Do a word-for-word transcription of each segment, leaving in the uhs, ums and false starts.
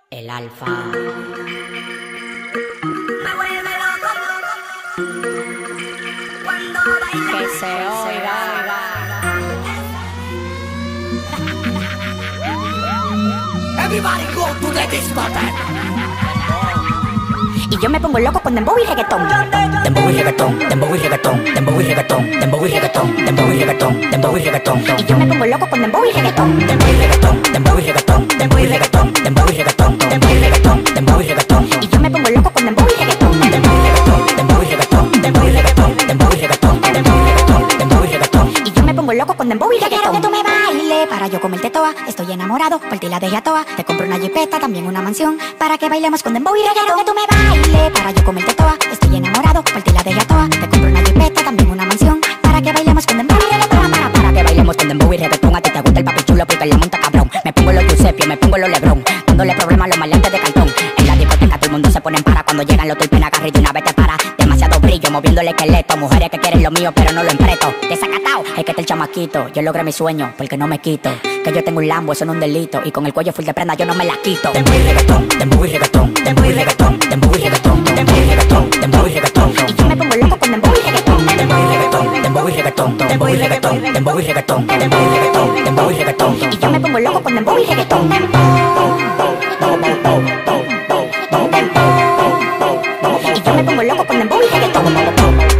El alfa. Me vuelve loco cuando baila. Que se oiga. Everybody go to the discotheque. Y yo me pongo loco con dembow y reggaetón. Dembow y reggaetón, dembow y reggaetón, dembow y reggaetón, dembow y reggaetón, dembow y reggaetón, dembow y reggaetón. Y yo me pongo loco con dembow y reggaetón. Dembow y reggaetón, dembow y reggaetón, dembow y reggaetón, dembow y reggaetón, dembow y reggaetón, dembow y reggaetón. Y yo me pongo loco con dembow y reggaetón. Dembow y reggaetón, dembow y reggaetón, dembow y reggaetón, dembow y reggaetón, dembow y reggaetón, dembow y reggaetón. Y yo me pongo loco con dembow y Quiero reggaetón. que tú me bailes para yo comerte toa. Estoy enamorado, por ti la dejé a toa. Te compro una jipeta, también una mansión, para que bailemos con dembow y reggaetón. Quiero que tú me bailes para yo comerte toa. Estoy enamorado, por ti la dejé a toa. Te compro una jipeta, también una mansión, para que bailemos con dembow y reggaetón. Para, para, para que bailemos con dembow y reggaetón. A ti te gusta el papi chulo porque la monta cabrón. Me pongo los Giuseppe, me pongo los Lebron, dándole problemas a los maleantes de cartón. En la discoteca todo el mundo se pone en para. Cuando llegan los tulpen agarra y de una vez te para. Demasiado brillo, moviendo el esqueleto. Mujeres que quieren lo mío pero no lo empreto. Desacatao, es que está el chamaquito. Yo logré mi sueño porque no me quito. Que yo tengo un Lambo, eso no es un delito. Y con el cuello full de prenda yo no me la quito. Dembow y reggaetón, dembow y reggaetón, dembow y reggaetón, dembow y reggaetón, dembow y reggaetón, dembow y reggaetón. Y yo me pongo loco con dembow y reggaetón. Dembow y reggaetón, dembow y reggaetón, dembow y reggaetón, dembow y reggaetón, dembow y reggaetón, dembow y reggaetón. Y yo me pongo loco con dembow y reggaetón. Y yo me pongo loco con dembow y reggaetón.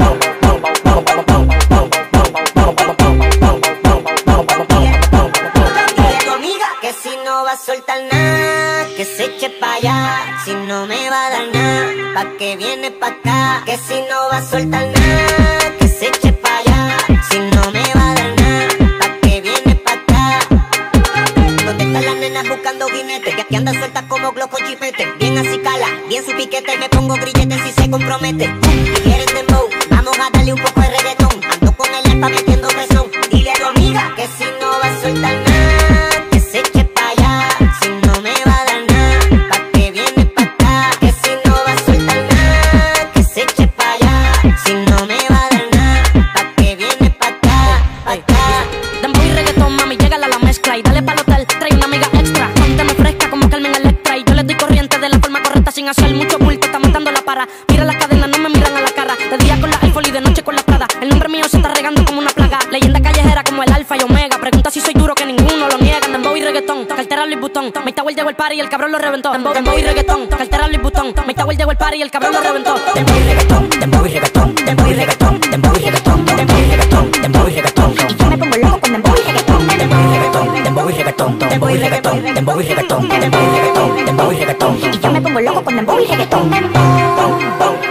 Dile a tu amiga que si no va a soltar nada, que se eche pa' allá. Si no me va a dar nada, pa' que viene pa' acá. Que si no va a soltar nada, que se eche pa' allá. Si no me va a dar nada, pa' que viene pa' acá. ¿Dónde están las nenas buscando guinete? Que aquí anda suelta como gloco chipete. Bien así cala, bien su piquete. Me pongo grillete si se compromete. Si quieren dembow, vamos a darle un poco de reggaetón. Ando con el alfa metiendo presión. Dile a tu amiga que si no va a soltar nada, que se eche pa' allá. Si no me va a dar nada, pa' que viene pa' acá. Que si no va a soltar nada, que se eche pa' allá. Si no me va a dar nada, pa' que viene pa' acá, pa' acá. Dembow y reggaetón, mami, llégala a la mezcla y dale pa'l hotel, trae una amiga extra. Pónteme fresca como Carmen Electra y yo le doy corriente de la forma correcta sin hacer mucho bulto, está matando la para. Mira las cadenas, no me miran a la cara, de día con la iPhone y de noche con la Prada. El nombre mío se está regando como una plaga, leyenda callejera como el alfa y omega. Pregunta si soy duro que ninguno lo niega. Dembow y reggaetón, cartera Louis Vuitton, Mike Tower llegó el party y el cabrón lo reventó. Dembow, dembow y reggaetón, cartera Louis Vuitton, Mike Tower llegó el party y el cabrón lo reventó. Dembow y reggaetón, dembow y reggaetón, dembow y reggaetón, dembow y reggaetón, dembow y reggaetón, dembow y reggaetón. Y yo me pongo loco con dembow y reggaetón. Dembow y reggaetón, dembow y reggaetón, dembow y reggaetón, dembow y reggaetón, dembow y reggaetón, dembow y reggaetón. Y yo me pongo loco con dembow y reggaetón.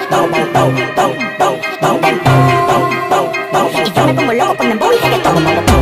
Y yo me pongo loco con dembow y reggaetón.